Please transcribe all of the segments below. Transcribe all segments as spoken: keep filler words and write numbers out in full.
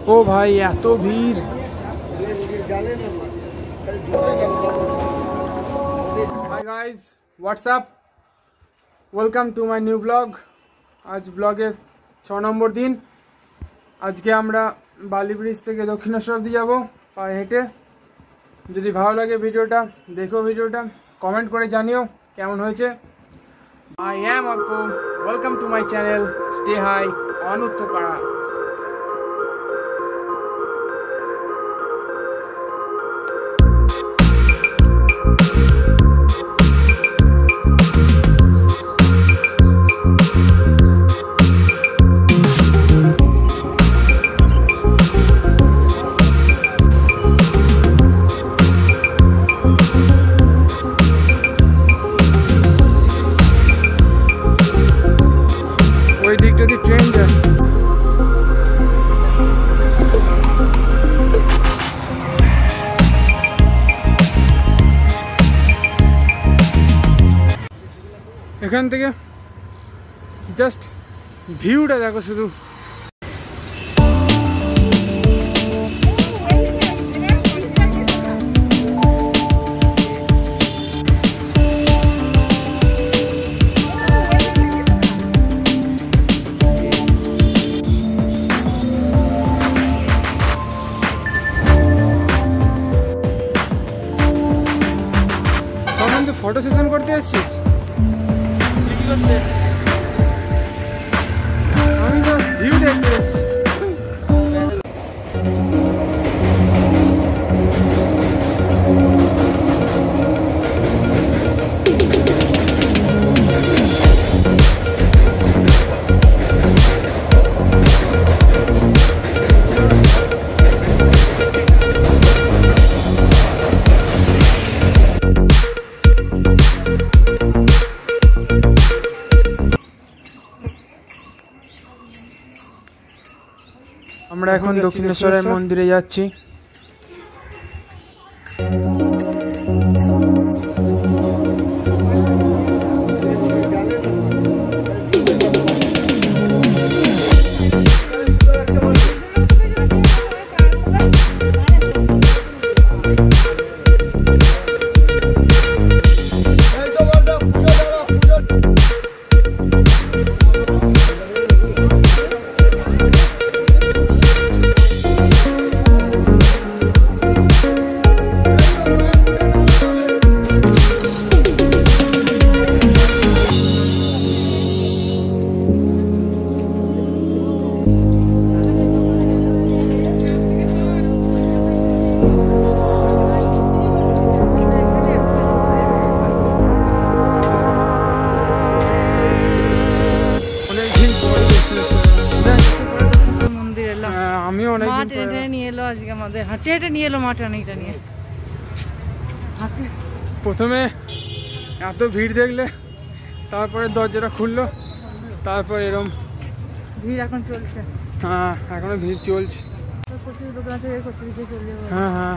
ও ভাই এত ভিড়। Hi guys, WhatsApp, welcome to my new blog. আজ ব্লগের ছ নম্বর দিন। আজকে আমরা বালি ব্রিজ থেকে দক্ষিণেশ্বর দিয়ে যাবো পায়ে হেঁটে। যদি ভালো লাগে ভিডিওটা দেখো, ভিডিওটা কমেন্ট করে জানিও কেমন হয়েছে। I am Arka, welcome to my channel stay high on Uttarpara. ওই দিকটা দিয়ে ট্রেন যায়। এখান থেকে জাস্ট ভিউটা দেখো শুধু। ফটো সেশন করতে এসেছিস? আমি তো ভিউ দেখতে এসেছি। আমরা এখন দক্ষিণেশ্বরের মন্দিরে যাচ্ছি। প্রথমে এত ভিড় দেখলে তারপরে দরজাটা খুললো, তারপর এরকম ভিড় এখন চলছে। হ্যাঁ এখনো ভিড় চলছে। হ্যাঁ হ্যাঁ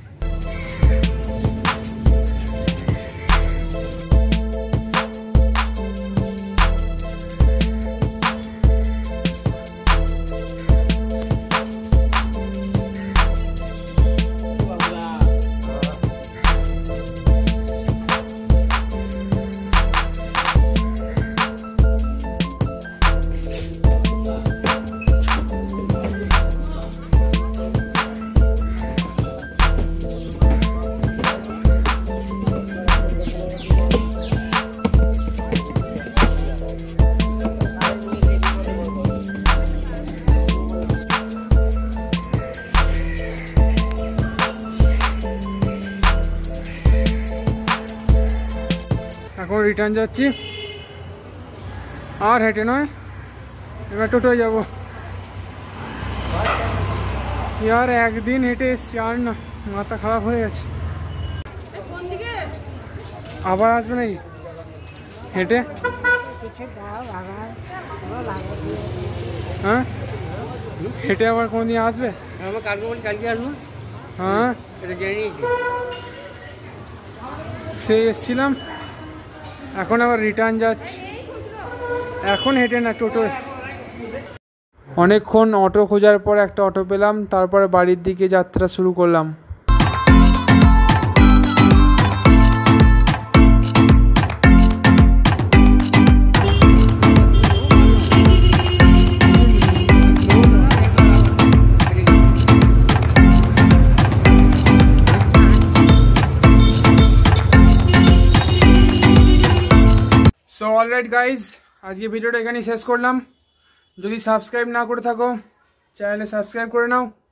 এখন রিটার্ন যাচ্ছি। আর হেঁটে নয়, এবার টোটোয় যাবো। ইয়ার একদিন হেঁটে এসছি, আর না মাথা খারাপ হয়ে গেছে। আবার আসবে নাকি হেঁটে? হ্যাঁ হেঁটে আবার কোনদিন আসবে? কালকে আসবো। হ্যাঁ সেই এসছিলাম, এখন আবার রিটার্ন যাচ্ছি। এখন হেঁটে না, টোটোয়। অনেকক্ষণ অটো খোঁজার পর একটা অটো পেলাম, তারপরে বাড়ির দিকে যাত্রা শুরু করলাম। সো অলরাইট গাইজ, আজকে ভিডিওটা এখানেই শেষ করলাম। যদি সাবস্ক্রাইব না করে থাকো চ্যানেলে সাবস্ক্রাইব করে নাও।